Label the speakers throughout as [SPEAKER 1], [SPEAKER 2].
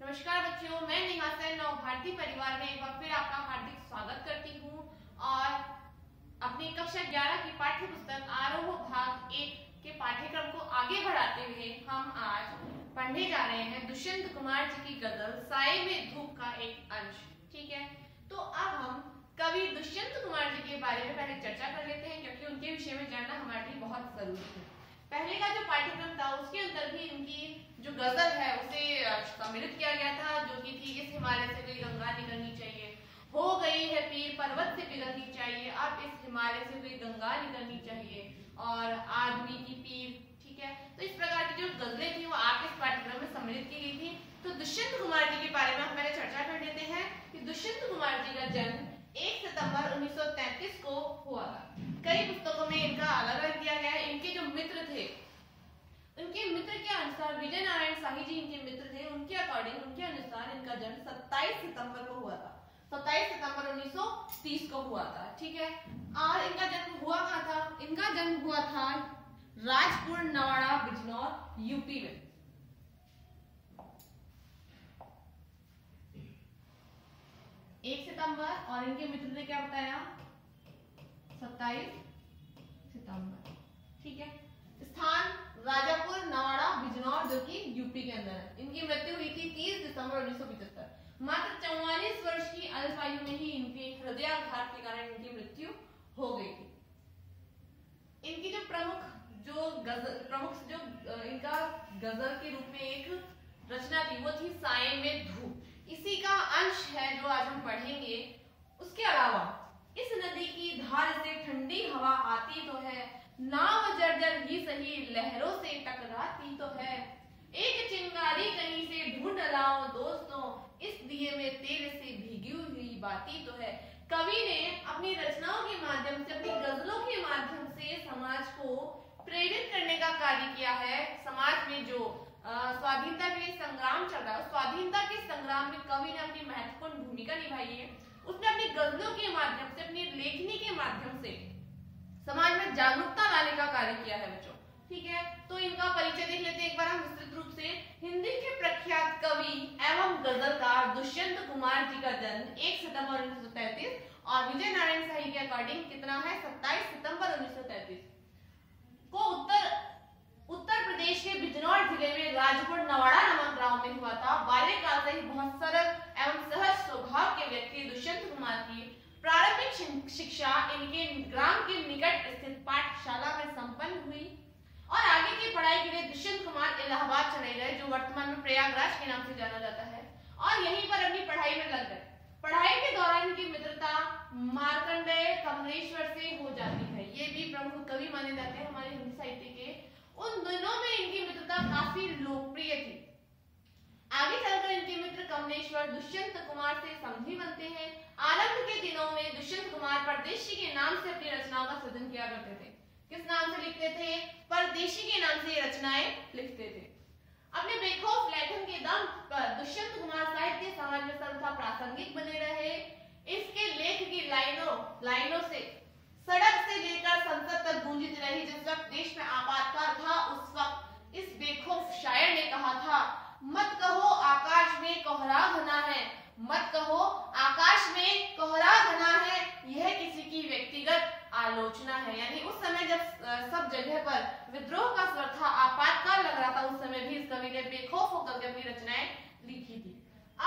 [SPEAKER 1] नमस्कार बच्चों, मैं नेहा सेन और भारतीय परिवार में एक बार फिर आपका हार्दिक स्वागत करती हूँ। और अपनी कक्षा 11 की पाठ्य पुस्तक आरोह भाग 1 के पाठ्यक्रम को आगे बढ़ाते हुए हम आज पढ़ने जा रहे हैं दुष्यंत कुमार जी की गजल साए में धूप का एक अंश। ठीक है, तो अब हम कवि दुष्यंत कुमार जी के बारे में पहले चर्चा कर लेते हैं, क्योंकि उनके विषय में जानना हमारे लिए बहुत जरूरी है। पहले का जो पाठ्यक्रम था उसके अंदर भी इनकी जो गजल है उसे सम्मिलित किया गया था, जो कि थी इस हिमालय से कोई गंगा निकलनी चाहिए, हो गई है पीर पर्वत से पिघलनी चाहिए, अब इस हिमालय से कोई गंगा निकलनी चाहिए, और आदमी की पीर। ठीक है, तो इस प्रकार की जो गजलें थी वो आपके इस पाठ्यक्रम में सम्मिलित की गई थी। तो दुष्यंत कुमार जी के बारे में हम पहले चर्चा कर लेते हैं कि दुष्यंत कुमार जी का जन्म 1 सितंबर 1933 को हुआ था। कई पुस्तकों में इनका अलग अलग दिया गया है। इनके जो मित्र थे, उनके मित्र के अनुसार विजय नारायण शाही जी इनके मित्र थे, उनके अकॉर्डिंग, उनके अनुसार इनका जन्म 27 सितंबर को हुआ था। 27 सितंबर 1930 को हुआ था। ठीक है, और इनका जन्म हुआ कहाँ था? इनका जन्म हुआ था राजपुर नवाड़ा बिजनौर यूपी में। एक सितंबर, और इनके मित्र ने क्या बताया? 27 सितंबर। ठीक है, स्थान राजापुर नवाड़ा बिजनौर, जो कि यूपी के अंदर है। इनकी मृत्यु हुई थी 30 दिसंबर 1975। मात्र 44 वर्ष की अल्पायु में ही इनके हृदयाघात के कारण इनकी मृत्यु हो गई थी। इनकी जो प्रमुख जो इनका गजल के रूप में एक रचना थी वो थी साए में धूप। इसी का अंश है जो आज हम पढ़ेंगे। उसके अलावा इस नदी की धार से ठंडी हवा आती तो है, नाव जर्जर ही सही लहरों से टकराती तो है, एक चिंगारी कहीं से ढूंढ लाओ दोस्तों, इस दिए में तेल से भीगी हुई बाती तो है। कवि ने अपनी रचनाओं के माध्यम से, अपनी गजलों के माध्यम से समाज को प्रेरित करने का कार्य किया है। समाज में जो स्वाधीनता के लिए संग्राम चल रहा है, उस स्वाधीनता के संग्राम में कवि ने अपनी महत्वपूर्ण भूमिका निभाई है। उसने अपनी गजलों के माध्यम से, अपनी लेखनी के माध्यम से समाज में जागरूकता लाने का कार्य किया है बच्चों। ठीक है, तो इनका परिचय देख लेते हैं एक बार हम विस्तृत रूप से। हिंदी के प्रख्यात कवि एवं गजलकार दुष्यंत कुमार जी का जन्म 1 सितंबर 1933 और विजय नारायण शाही के अकॉर्डिंग कितना है? 27 सितंबर 1933 को उत्तर प्रदेश के बिजनौर जिले में राजपुर नवाड़ा नामक गांव में हुआ था। बाल्यकाल से ही बहुत सरल एवं सहज स्वभाव के व्यक्ति दुष्यंत कुमार की प्रारंभिक शिक्षा इनके ग्राम के निकट स्थित पाठशाला में संपन्न हुई, और आगे की पढ़ाई के लिए दुष्यंत कुमार इलाहाबाद चले गए, जो वर्तमान में प्रयागराज के नाम से जाना जाता है, और यहीं पर अपनी पढ़ाई में लग गए। पढ़ाई के दौरान इनकी मित्रता मार्कंडेय कमलेश्वर से हो जाती है। ये भी प्रमुख कवि माने जाते हैं हमारे हिंदी साहित्य के। उन दिनों में इनकी मित्रता काफी लोकप्रिय थी। आगे चलकर इनके मित्र कमलेश्वर दुष्यंत कुमार से समझी बनते हैं। आरंभ के दिनों में दुष्यंत कुमार परदेशी के नाम से अपनी रचनाओं का सृजन किया करते थे। किस नाम से लिखते थे? परदेशी के नाम से ये रचनाएं लिखते थे। अपने बेखौफ लेखन के दम पर दुष्यंत कुमार साहित्य समाज में सर्वथा प्रासंगिक बने रहे। इसके लेख की लाइनों से सड़क से लेकर संसद तक गूंजित रही। जिस वक्त देश में आपातकाल था, उस वक्त इस बेखौफ शायर ने कहा था, मत कहो आकाश में कोहरा घना है, मत कहो आकाश में कोहरा घना है, यह किसी की व्यक्तिगत आलोचना है। यानी उस समय जब सब जगह पर विद्रोह का स्वर था, आपातकाल लग रहा था, उस समय भी इस कवि ने बेखौफ होकर के अपनी रचनाएं लिखी थी।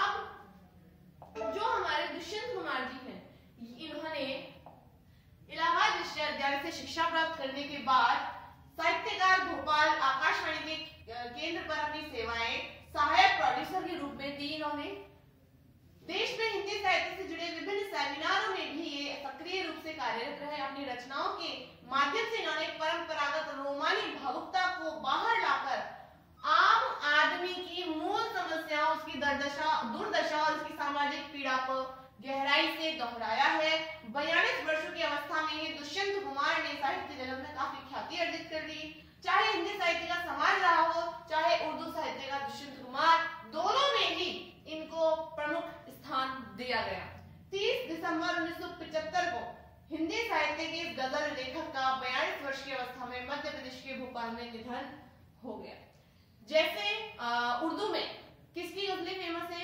[SPEAKER 1] अब जो हमारे दुष्यंत कुमार जी हैं, इन्होंने इलाहाबाद विश्वविद्यालय से शिक्षा प्राप्त करने के बाद साहित्यकार भोपाल आकाशवाणी के केंद्र पर अपनी सेवाएं सहायक प्रोड्यूसर के रूप में दी। इन्होंने देश में हिंदी साहित्य से जुड़े विभिन्न सेमिनारों में भी ये सक्रिय रूप से कार्यरत रहे। अपनी रचनाओं के माध्यम से इन्होंने परंपरागत रोमानी भावुकता को बाहर लाकर आम आदमी की मूल समस्याओं, उसकी दुर्दशा और उसकी सामाजिक पीड़ा को गहराई से दोहराया है। 42 वर्षों की अवस्था में ही दुष्यंत कुमार ने साहित्य जगत में काफी ख्याति अर्जित कर ली। चाहे हिंदी साहित्य का समाज रहा हो, चाहे उर्दू साहित्य का दुष्यंत कुमार, दोनों में ही इनको प्रमुख स्थान दिया गया। 30 दिसंबर 1975 को हिंदी साहित्य के गजल लेखक का 42 वर्ष की अवस्था में मध्य प्रदेश के भोपाल में निधन हो गया। जैसे उर्दू में किसकी गजलें फेमस है?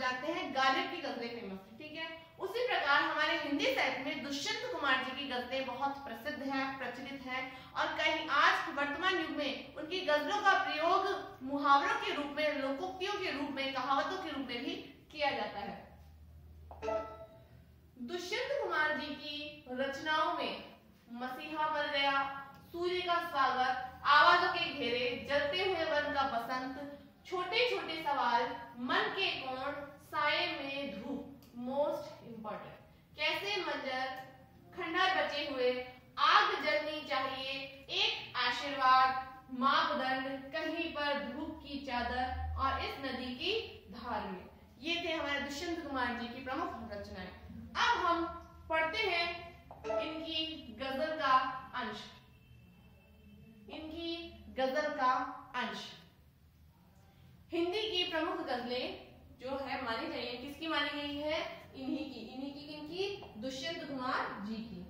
[SPEAKER 1] जानते हैं गालिब की गजलें फेमस है, ठीक है। उसी प्रकार हमारे हिंदी साहित्य में दुष्यंत कुमार जी की गजलें बहुत प्रसिद्ध है, प्रचलित है, और कहीं आज वर्तमान युग में उनकी गजलों का प्रयोग मुहावरों के रूप में, लोकोक्तियों के रूप में, कहावतों के रूप में भी किया जाता है। दुष्यंत कुमार जी की रचनाओं में मसीहा मर गया, सूर्य का स्वागत, आवाजों के घेरे, जलते हुए वन का बसंत, छोटे छोटे सवाल, मन के कोण, साए में धूप, मोस्ट इंपॉर्टेंट, कैसे मंजर, खंडहर बचे हुए, आग जलनी चाहिए, एक आशीर्वाद, मापदंड, कहीं पर धूप की चादर और इस नदी की धार में, ये थे हमारे दुष्यंत कुमार जी की प्रमुख रचनाएं। अब हम पढ़ते हैं इनकी गजल का अंश। इनकी गजल का अंश, हिंदी की प्रमुख गजलें जो है मानी जाइए, किसकी मानी गई है? इन्हीं की किनकी? दुष्यंत कुमार जी की।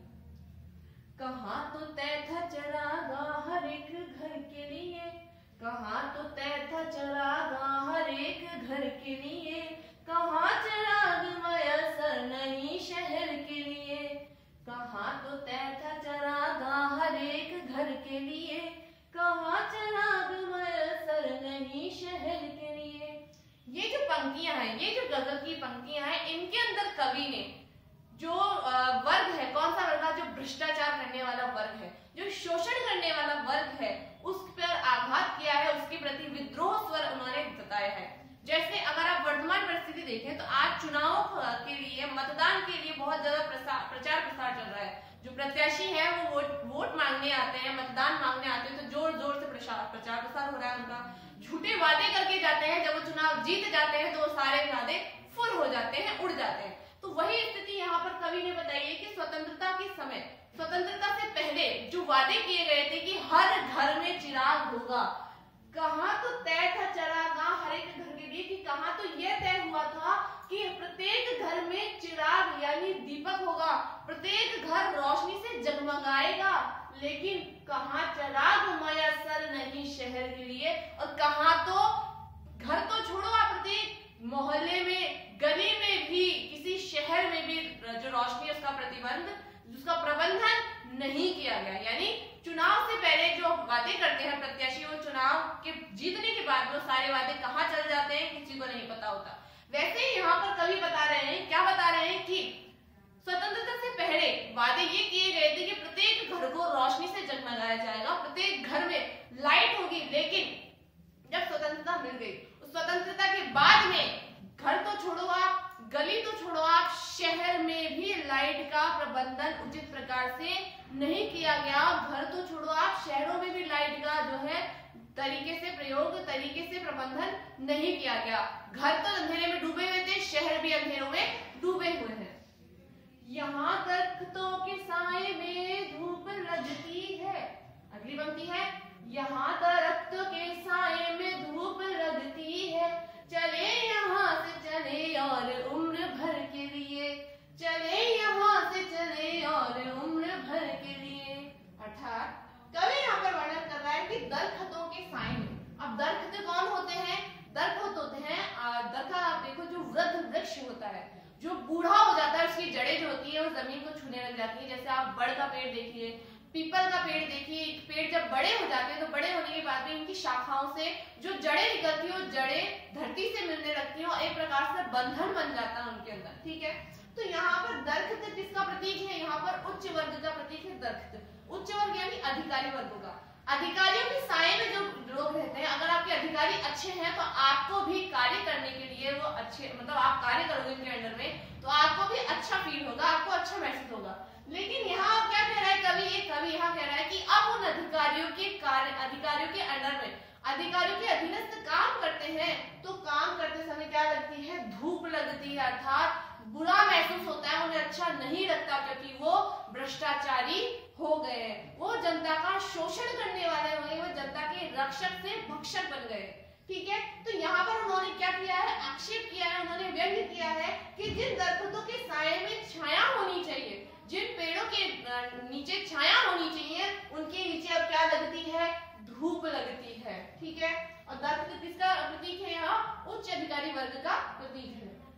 [SPEAKER 1] कहाँ तो तय था चरागा हर एक घर के लिए, कहाँ तो तय था चरागा हर एक घर के लिए, कहाँ चिराग मयसर नहीं शहर के लिए, कहाँ तो तय था चरागा हर एक घर के लिए, कहाँ चिराग मयसर नहीं शहर के लिए। ये जो पंक्तियां हैं, ये जो गजल की पंक्तियां हैं, इनके अंदर कवि ने जो वर्ग है, कौन सा वर्ग है? जो भ्रष्टाचार करने वाला वर्ग है, जो शोषण करने वाला वर्ग है, उस पर आघात किया है, उसके प्रति विद्रोह स्वर उन्होंने जताया है। जैसे अगर आप वर्तमान परिस्थिति देखें तो आज चुनाव के लिए, मतदान के लिए बहुत ज्यादा प्रचार प्रसार चल रहा है। जो प्रत्याशी है वो वोट मांगने आते हैं, मतदान मांगने आते हैं, तो जोर जोर से प्रचार प्रसार हो रहा है उनका। झूठे वादे करके जाते हैं, जब वो चुनाव जीत जाते हैं तो वो सारे वादे फुर हो जाते हैं, उड़ जाते हैं। तो वही स्थिति यहाँ पर कवि ने बताई है कि स्वतंत्रता के समय, स्वतंत्रता से पहले जो वादे किए गए थे कि हर घर में चिराग होगा, कहाँ तो तय था चरागा हर एक घर के लिए, कि कहाँ तो यह तय हुआ था कि प्रत्येक घर में चिराग यानी दीपक होगा, प्रत्येक घर रोशनी से जगमगाएगा, लेकिन कहाँ चिराग मयसर नहीं शहर के लिए, और कहाँ तो घर तो छोड़ो, आप प्रत्येक मोहल्ले में, गली में भी, किसी शहर में भी जो रोशनी, उसका प्रतिबंध, उसका प्रबंधन नहीं किया गया। यानी चुनाव से पहले जो वादे करते हैं प्रत्याशी, वो चुनाव के जीतने के बाद वो सारे वादे कहाँ चल जाते हैं किसी को नहीं पता होता। वैसे ही यहाँ पर कवि बता रहे हैं, क्या बता रहे हैं कि स्वतंत्रता से पहले वादे ये किए गए थे कि प्रत्येक घर को रोशनी से जगमगाया जाएगा, प्रत्येक घर में लाइट होगी, लेकिन जब स्वतंत्रता मिल गई, उस स्वतंत्रता के बाद में घर तो छोड़ो आप, गली तो छोड़ो आप, शहर में भी लाइट का प्रबंधन उचित प्रकार से नहीं किया गया। घर तो छोड़ो आप, शहरों में भी लाइट का जो है तरीके से प्रयोग, तरीके से प्रबंधन नहीं किया गया। घर तो अंधेरे में डूबे हुए थे, शहर भी अंधेरों में डूबे हुए हैं। यहाँ दरख्तों के साए में धूप लगती है, अगली पंक्ति है, यहाँ दरख्तों के साए में धूप लगती है, चले यहाँ से चले और उम्र भर के लिए, चले यहाँ से चले और उम्र भर के लिए। अर्थात कवि यहाँ पर वर्णन कर रहा है कि दरख्तों के साए में, अब दरख्त कौन होते हैं? दरख्त होते हैं, दरख्त आप देखो जो वृद्ध वृक्ष होता है, जो बूढ़ा हो जाता है, उसकी जड़ें जो होती है वो जमीन को छूने लग जाती है। जैसे आप बड़ का पेड़ देखिए, पीपल का पेड़ देखिए, पेड़ जब बड़े हो जाते हैं तो बड़े होने के बाद में इनकी शाखाओं से जो जड़ें निकलती है, वो जड़ें धरती से मिलने लगती हैं और एक प्रकार से बंधन बन जाता है उनके अंदर, ठीक है। तो यहाँ पर दरख्त किसका प्रतीक है? यहाँ पर उच्च वर्ग का प्रतीक है दरख्त। उच्च वर्ग यानी अधिकारी वर्ग का। अधिकारियों के साए में जो लोग रहते हैं, अगर आपके अधिकारी अच्छे हैं तो आपको भी कार्य करने के लिए वो अच्छे, मतलब आप कार्य करोगे उनके अंडर में तो आपको भी अच्छा फील होगा, आपको अच्छा महसूस होगा। लेकिन यहाँ क्या कह रहा है कवि? कवि यहाँ कह रहा है कि अब उन अधिकारियों के कार्य, अधिकारियों के अंडर में, अधिकारियों के अधीनस्थ काम करते हैं तो काम करते समय क्या लगती है? धूप लगती है, अर्थात बुरा महसूस होता है, उन्हें अच्छा नहीं लगता, क्योंकि वो भ्रष्टाचारी हो गए हैं, वो जनता का शोषण करने वाले हो गए, वो जनता के रक्षक से भक्षक बन गए, ठीक है। तो यहाँ पर उन्होंने क्या किया है? आक्षेप किया है, उन्होंने व्यंग्य किया है कि जिन दरख्तों के साए में छाया होनी चाहिए, जिन पेड़ों के नीचे छाया होनी चाहिए, उनके नीचे अब क्या लगती है? धूप लगती है, ठीक है। और दरख्त किसका प्रतीक है? यहाँ उच्च अधिकारी वर्ग का प्रतीक है।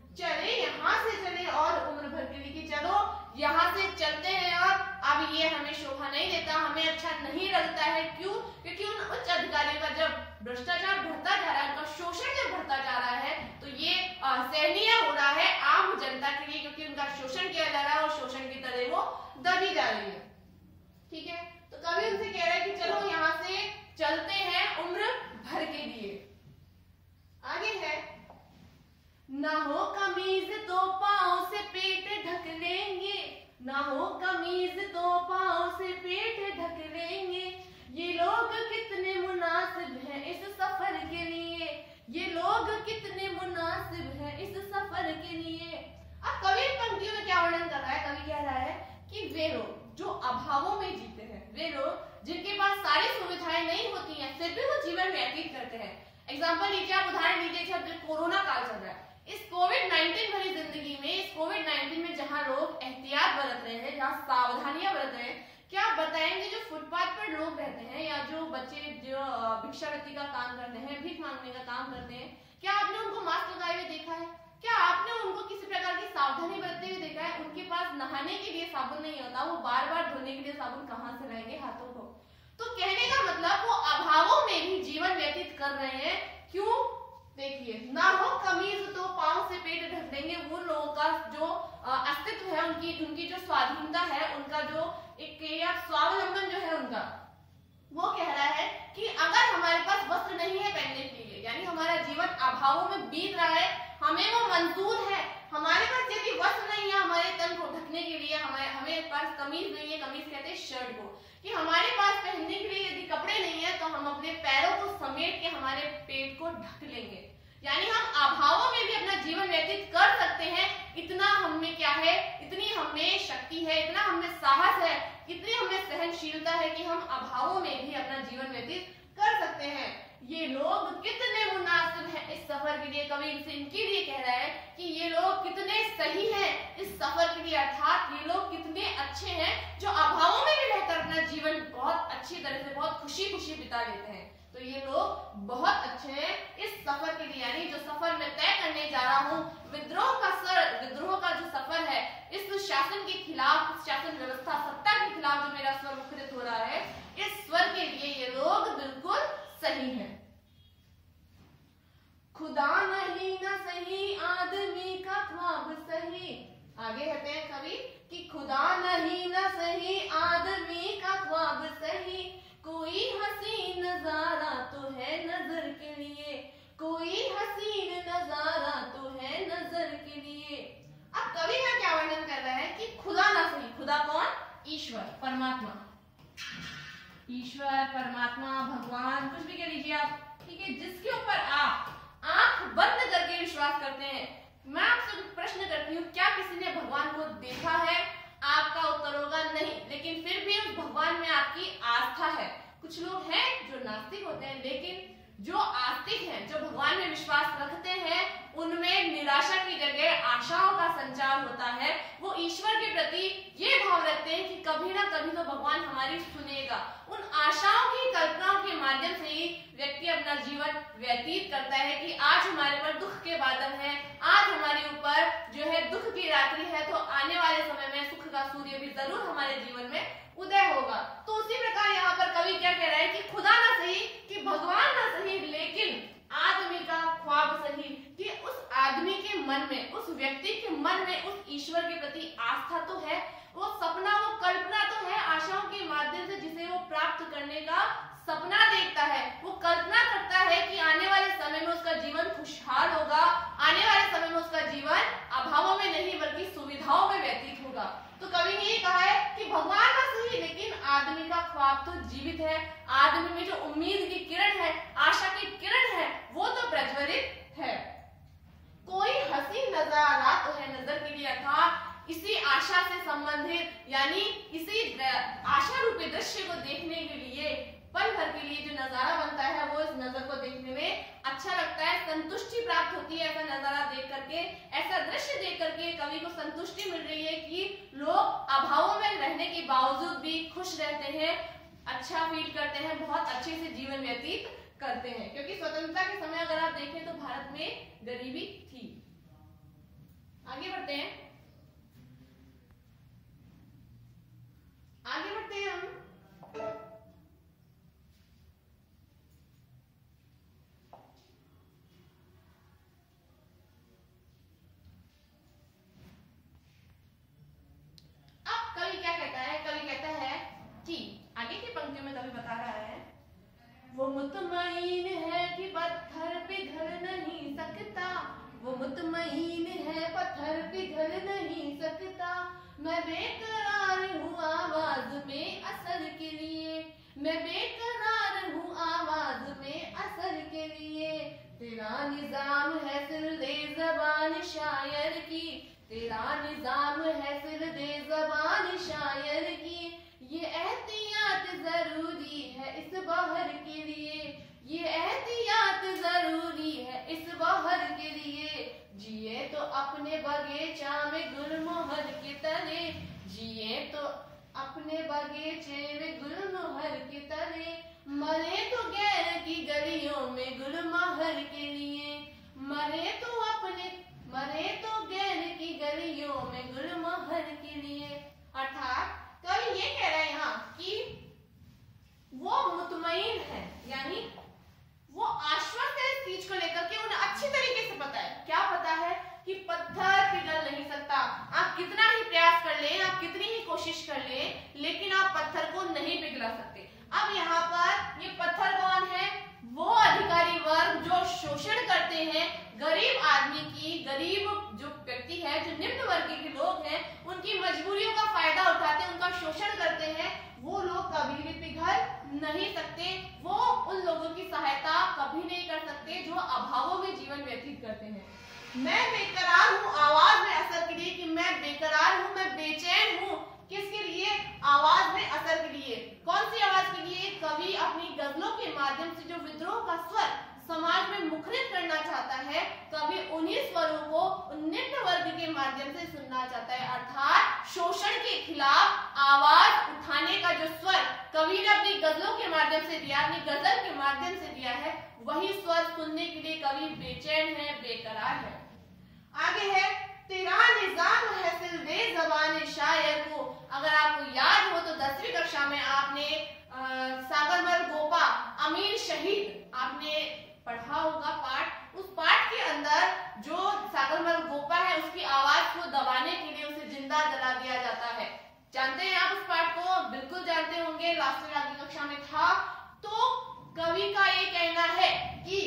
[SPEAKER 1] चले यहाँ से चले और उम्र भर के लिए कि चलो यहाँ से चलते हैं और अब ये हमें शोभा नहीं देता, हमें अच्छा नहीं लगता है। क्यों? क्योंकि उन उच्च अधिकारियों का जब भ्रष्टाचार बढ़ता जा रहा है, उनका शोषण जब बढ़ता जा रहा है, तो ये असहनीय हो रहा है आम जनता के लिए, क्योंकि उनका शोषण किया जा रहा है और शोषण की तरह वो दबी जा रही है। ठीक है, तो कवि उनसे कह रहा है कि चलो यहाँ से चलते हैं उम्र भर के लिए। आगे है, ना हो कमीज तो पाँव से पेट ढक लेंगे, ना हो कमीज तो पाँव से पेट ढक लेंगे, ये लोग कितने मुनासिब हैं इस सफर के लिए, ये लोग कितने मुनासिब हैं इस सफर के लिए। अब कवि पंक्तियों में क्या वर्णन कर रहा है? कवि कह रहा है कि वे लोग जो अभावों में जीते हैं, वे लोग जिनके पास सारी सुविधाएं नहीं होती हैं, फिर भी वो जीवन व्यतीत करते हैं। एग्जाम्पल लीजिए, आप उदाहरण लीजिए, जब कोरोना काल चल रहा है, इस कोविड-19 भरी जिंदगी में, इस कोविड-19 में जहां लोग एहतियात बरत रहे हैं, जहां सावधानियां बरत रहे हैं, क्या आप बताएंगे जो फुटपाथ पर लोग रहते हैं या जो बच्चे जो भिक्षावृत्ति का काम करते हैं, भीख मांगने का काम करते हैं, क्या आपने उनको मास्क लगाए हुए देखा है? क्या आपने उनको किसी प्रकार की सावधानी बरतते हुए देखा है? उनके पास नहाने के लिए साबुन नहीं होता, वो बार बार धोने के लिए साबुन कहाँ से लाएंगे हाथों को? तो कहने का मतलब वो अभावों में भी जीवन व्यतीत कर रहे हैं। क्यों? देखिए, ना हो कमीज तो पाँव से पेट ढक देंगे, वो लोगों का जो अस्तित्व है, उनकी जो स्वाधीनता है, उनका जो एक या स्वावलंबन जो है उनका, वो कह रहा है कि अगर हमारे पास वस्त्र नहीं है पहनने के लिए, यानी हमारा जीवन अभावों में बीत रहा है, हमें वो मंजूर है, हमारे पास यदि वस्त्र नहीं है हमारे तन को ढकने के लिए, हमें पास कमीज नहीं है, कमीज कहते हैं शर्ट को, कि हमारे पास पहनने के लिए यदि कपड़े नहीं है तो हम अपने पैरों को समेट के हमारे पेट को ढक लेंगे, यानी हम अभावों में भी अपना जीवन व्यतीत कर सकते हैं। इतना हमें क्या है, इतनी हमें शक्ति है, इतना हमें साहस है, इतनी हमें सहनशीलता है कि हम अभावों में भी अपना जीवन व्यतीत कर सकते हैं। ये लोग कितने मुनासिब हैं इस सफर के लिए, कवि इनके लिए कह रहा है कि ये लोग कितने सही हैं इस सफर के लिए, अर्थात ये लोग कितने अच्छे हैं जो अभावों में भी रहकर अपना जीवन बहुत अच्छी तरह से, बहुत खुशी खुशी बिता लेते हैं। तो ये लोग बहुत अच्छे हैं इस सफर के लिए, यानी जो सफर मैं तय करने जा रहा हूँ, विद्रोह का जो सफर है, इस शासन के खिलाफ, इस शासन व्यवस्था सत्ता के खिलाफ जो मेरा स्वर मुखरित हो रहा है, इस स्वर के लिए ये लोग बिल्कुल सही हैं। खुदा नहीं न सही आदमी का ख्वाब सही, आगे कहते हैं कवि कि खुदा नहीं न सही आदमी का ख्वाब सही, कोई हसीन नजारा तो है नजर के लिए, कोई हसीन नजारा तो है नजर के लिए। अब कवि का क्या वर्णन कर रहा है कि खुदा ना सही, खुदा कौन? ईश्वर, परमात्मा, ईश्वर, परमात्मा, भगवान, कुछ भी कह लीजिए आप, ठीक है, जिसके ऊपर आप आंख बंद करके विश्वास करते हैं। मैं आपसे प्रश्न करती हूँ, क्या किसी ने भगवान को देखा है? आपका उत्तर होगा नहीं, लेकिन फिर भी उस भगवान में आपकी आस्था है। कुछ लोग हैं जो नास्तिक होते हैं, लेकिन जो आस्तिक हैं, जो भगवान में विश्वास रखते हैं, उनमें निराशा की जगह आशाओं का संचार होता है। वो ईश्वर के प्रति ये भाव रखते हैं कि कभी ना कभी तो भगवान हमारी सुनेगा। उन आशाओं की कल्पनाओं के माध्यम से ही व्यक्ति अपना जीवन व्यतीत करता है कि आज हमारे पर दुख के बादल हैं, आज हमारे ऊपर जो है दुख की रात्रि है, तो आने वाले समय में सुख का सूर्य भी जरूर हमारे जीवन में उदय होगा। तो उसी प्रकार यहाँ पर कवि क्या कह रहा है कि खुदा ना सही, कि भगवान ना सही, लेकिन आदमी का ख्वाब सही, कि उस आदमी के मन में, उस व्यक्ति के मन में उस ईश्वर के प्रति आस्था तो है, वो सपना, वो कल्पना तो है, आशाओं के माध्यम से जिसे वो प्राप्त करने का सपना देखता है, वो कल्पना करता है कि आने वाले समय में उसका जीवन खुशहाल होगा, आने वाले समय में उसका जीवन अभावों में नहीं बल्कि सुविधाओं में व्यतीत होगा। तो कवि ने ये कहा है कि भगवान का सही, लेकिन आदमी का ख्वाब तो जीवित है, आदमी में जो उम्मीद की किरण है, आशा की किरण है, वो तो प्रज्वलित है। कोई हसीन नजारा तो है नजर के लिए, अर्थात इसी आशा से संबंधित, यानी इसी आशा रूपी दृश्य को देखने के लिए, पल भर के लिए जो नजारा बनता है, वो इस नजर को देखने में अच्छा लगता है, संतुष्टि प्राप्त होती है ऐसा नजारा देख करके, ऐसा दृश्य देख करके कवि को संतुष्टि मिल रही है कि लोग अभावों में रहने के बावजूद भी खुश रहते हैं, अच्छा फील करते हैं, बहुत अच्छे से जीवन व्यतीत करते हैं। क्योंकि स्वतंत्रता के समय अगर आप देखें तो भारत में गरीबी थी, आगे बढ़ते हैं, आगे बढ़ते हैं हम। अब कवि क्या कहता है? कवि कहता है कि आगे की पंक्तियों में कवि बता रहा है, वो मुतमईन है कि पत्थर पिघल नहीं सकता, वो मुतमईन है पत्थर पिघल नहीं सकता, मैं बेकरार हूँ आवाज में असर के लिए, मैं बेकरार हूँ आवाज में असर के लिए, तेरा निजाम है सिरदे ज़बान शायर की, तेरा निजाम है सिरदे ज़बान शायर की, ये एहतियात जरूरी है इस बहर के लिए, ये एहतियात जरूरी है इस बहर के लिए, जिए तो अपने बगीचा में गुलमोहर के तले, जिए तो अपने बगीचे में गुलमोहर के तले, मरे तो गैर की गलियों में गुलमोहर के लिए, मरे तो गैर की गलियों में गुलमोहर के लिए। अर्थात कवि ये कह रहे हैं यहाँ कि वो मुतमईन है, यानी वो आश्वस्त है इस चीज को लेकर के, उन्हें अच्छी तरीके से पता है। क्या पता है? कि पत्थर पिघल नहीं सकता। आप कितना ही प्रयास कर लें, आप कितनी ही कोशिश कर लें, लेकिन आप पत्थर को नहीं पिघला सकते। अब यहाँ पर ये पत्थर कौन है? वो अधिकारी वर्ग जो शोषण करते हैं गरीब आदमी की, गरीब जो व्यक्ति है, जो निम्न वर्ग के लोग हैं, उनकी मजबूरियों का फायदा उठाते हैं, उनका शोषण करते हैं, वो लोग कभी भी पिघल नहीं सकते। वो उन लोगों की सहायता कभी नहीं कर सकते जो अभावों में जीवन व्यतीत करते हैं। मैं बेकरार हूँ आवाज में असर के लिए, कि मैं बेकरार हूँ, मैं बेचैन हूँ, किसके लिए? आवाज में असर के लिए। कौन सी आवाज के लिए? कवि अपनी गजलों के माध्यम से जो विद्रोह का स्वर समाज में मुखरित करना चाहता है, कवि उन्हीं स्वरों को निम्न वर्ग के माध्यम से सुनना चाहता है। अर्थात शोषण के खिलाफ आवाज उठाने का जो स्वर कवि ने अपनी गजलों के माध्यम से दिया, अपनी गजल के माध्यम से दिया है, वही स्वर सुनने के लिए कवि बेचैन है, बेकरार है। आगे है, तेरा निजाम है सिरदे ज़बान शायर को। अगर आपको याद हो तो 10वीं कक्षा में आपने सागरमल गोपा अमीर शहीद आपने पढ़ा होगा पाठ। उस पाठ के अंदर जो सागरमल गोपा है, उसकी आवाज को दबाने के लिए उसे जिंदा जला दिया जाता है। जानते हैं आप उस पाठ को? बिल्कुल जानते होंगे, लास्ट में आगे कक्षा में था। तो कवि का ये कहना है कि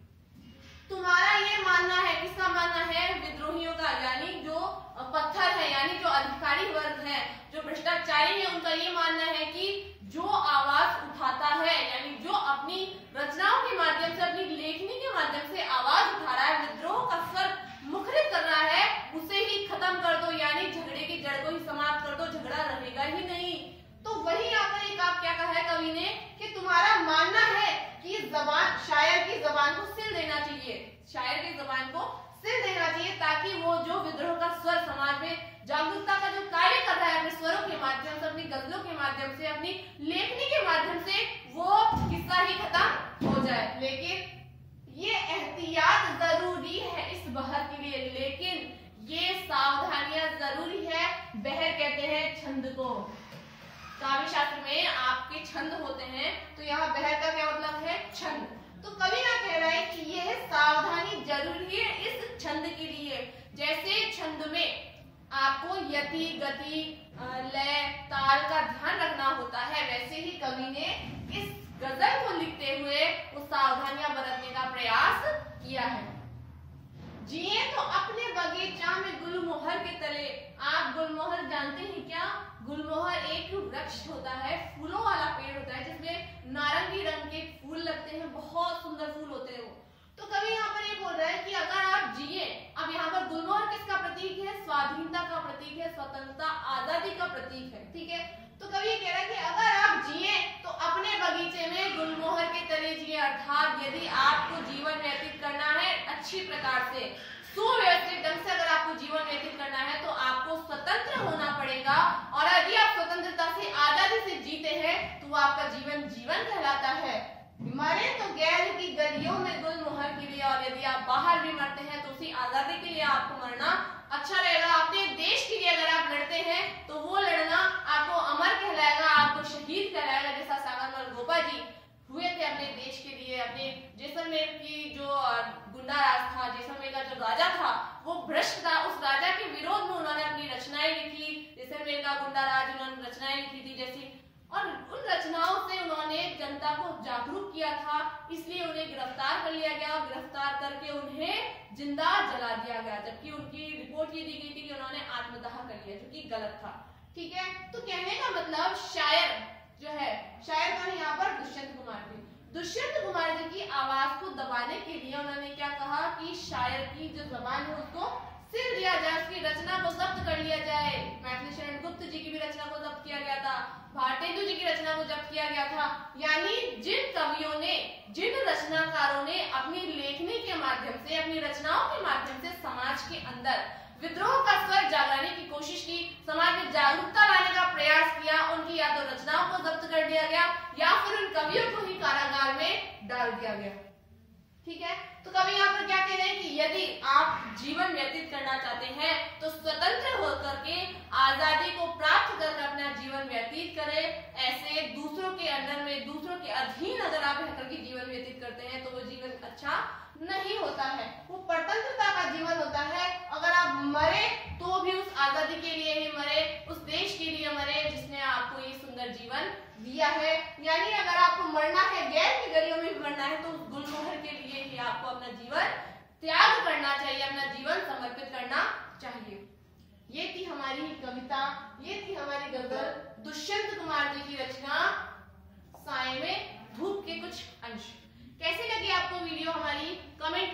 [SPEAKER 1] तुम्हारा ये मानना है, किसका मानना है? विद्रोहियों का, यानी जो पत्थर है, यानी जो अधिकारी वर्ग है, जो भ्रष्टाचारी है, उनका ये मानना है कि जो आवाज उठाता है, यानी जो अपनी रचनाओं के माध्यम से, अपनी लेखनी के माध्यम से आवाज उठा रहा है, विद्रोह का स्वर मुखरित कर रहा है, उसे ही खत्म कर दो, यानी झगड़े की जड़ को ही समाप्त कर दो, झगड़ा रहेगा ही नहीं। तो वही यहाँ पर एक आप क्या कहा है कवि ने, कि तुम्हारा मानना है कि जबान, शायर की जबान को सिल देना चाहिए, शायर की जबान को सिल देना चाहिए, ताकि वो जो विद्रोह का स्वर समाज में जागरूकता का जो कार्य कर रहा है, अपने स्वरों के माध्यम से, अपनी गजलों के माध्यम से, अपनी लेखनी के माध्यम से, वो किस्सा ही खत्म हो जाए। लेकिन ये एहतियात जरूरी है इस बहर के लिए, लेकिन ये सावधानियां जरूरी है। बहर कहते हैं छंद को। काव्य शास्त्र में आपके छंद होते हैं, तो यहाँ बहर का क्या मतलब है? छंद। तो कवि ना कह रहा है कि यह सावधानी जरूरी है इस छंद के लिए। जैसे छंद में आपको यति, गति, लय, ताल का ध्यान रखना होता है, वैसे ही कवि ने इस गजल को लिखते हुए उस सावधानियां बरतने का प्रयास किया है। जिए तो अपने बगीचा में गुलमोहर के तले। आप गुलमोहर जानते हैं क्या? गुलमोहर एक वृक्ष होता है, फूलों वाला पेड़ होता है, जिसमें नारंगी रंग के फूल लगते हैं, बहुत सुंदर फूल होते हैं वो। तो कवि यहाँ पर ये बोल रहा है कि अगर आप जिए, अब यहाँ पर गुलमोहर किसका प्रतीक है? स्वाधीनता का प्रतीक है, स्वतंत्रता, आजादी का प्रतीक है, ठीक है। तो कवि ये कह रहा है कि अगर आप जिए तो अपने बगीचे में गुलमोहर के तले जिए। अर्थात यदि आपको जीवन व्यतीत करना है अच्छी प्रकार से, सुव्यवस्थित ढंग से अगर आपको जीवन व्यतीत करना है, तो आपको स्वतंत्र होना पड़ेगा। और यदि आप स्वतंत्रता से, आजादी से जीते हैं, तो आपका जीवन जीवन कहलाता है। मरे तो गैर की गलियों में गुलमोहर के लिए, और यदि आप बाहर भी मरते हैं तो उसी आजादी के लिए आपको मरना अच्छा रहेगा। अपने देश के लिए अगर आप लड़ते हैं तो वो लड़ना आपको अमर कहलाएगा, आपको शहीद कहलाएगा, जैसा सागरमल गोपा जी हुए थे अपने देश के लिए। अपने जैसलमेर की जो गुंडा राज था, जैसलमेर का जो राजा था वो भ्रष्ट था, उस राजा के विरोध में उन्होंने अपनी रचनाएं लिखी। जैसलमेर का गुंडा राज उन्होंने रचनाएं लिखी थी जैसी, और उन रचनाओं से उन्होंने जनता को जागरूक किया था, इसलिए उन्हें गिरफ्तार कर लिया गया और गिरफ्तार करके उन्हें जिंदा जला दिया गया, जबकि उनकी रिपोर्ट ये दी गई थी कि उन्होंने आत्मदाह कर लिया, जो कि गलत था। ठीक है, तो कहने का मतलब शायर जो है, शायर कौन है यहाँ पर? दुष्यंत कुमार जी। दुष्यंत कुमार जी की आवाज को दबाने के लिए उन्होंने क्या कहा कि शायर की जो जबान है उसको सिल दिया जाए, उसकी रचना को जब्त कर लिया जाए। मैथिली शरण गुप्त जी की भी रचना को जब्त किया गया था, भारतेंदु जी की रचना को जब्त किया गया था। यानी जिन कवियों ने, जिन रचनाकारों ने अपनी लेखनी के माध्यम से, अपनी रचनाओं के माध्यम से समाज के अंदर विद्रोह का स्वर जगाने की कोशिश की, समाज में जागरूकता लाने का प्रयास किया, उनकी या तो रचनाओं को जब्त कर दिया गया या फिर उन कवियों को ही कारागार में डाल दिया गया। ठीक है, तो कवि यहाँ पर क्या कह रहे हैं कि यदि आप जीवन व्यतीत करना चाहते हैं तो स्वतंत्र होकर के, आजादी को प्राप्त कर अपना जीवन व्यतीत करें। ऐसे दूसरों के अंडर में, दूसरों के अधीन अगर आप रहकर के जीवन व्यतीत करते हैं तो वो जीवन अच्छा नहीं होता है, वो परतंत्रता का जीवन होता है। अगर आप मरे तो भी उस आजादी के लिए ही मरे, उस देश के लिए मरे जिसने आपको ये सुंदर जीवन दिया है। यानी अगर आपको मरना है, गैर की गलियों में मरना है, तो उस गुलमोहर के लिए ही आपको अपना जीवन त्याग करना चाहिए, अपना जीवन समर्पित करना चाहिए। ये थी हमारी कविता, ये थी हमारी गजल दुष्यंत कुमार जी की रचना साए में धूप के कुछ अंश। कैसे लगी आपको वीडियो हमारी? कमेंट